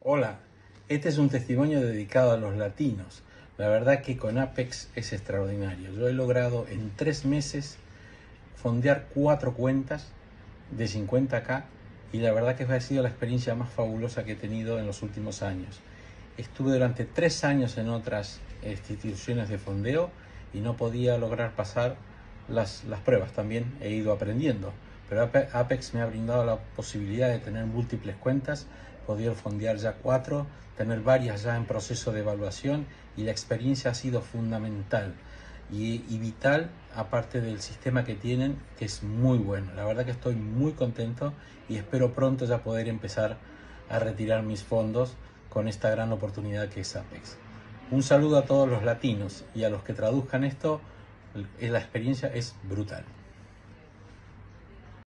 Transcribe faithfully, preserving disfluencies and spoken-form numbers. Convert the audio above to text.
Hola, este es un testimonio dedicado a los latinos. La verdad que con Apex es extraordinario. Yo he logrado en tres meses fondear cuatro cuentas de cincuenta K y la verdad que ha sido la experiencia más fabulosa que he tenido en los últimos años. Estuve durante tres años en otras instituciones de fondeo y no podía lograr pasar las, las pruebas. También he ido aprendiendo, pero Apex me ha brindado la posibilidad de tener múltiples cuentas, poder fondear ya cuatro, tener varias ya en proceso de evaluación, y la experiencia ha sido fundamental y, y vital, aparte del sistema que tienen, que es muy bueno. La verdad que estoy muy contento y espero pronto ya poder empezar a retirar mis fondos con esta gran oportunidad que es Apex. Un saludo a todos los latinos y a los que traduzcan esto. La experiencia es brutal.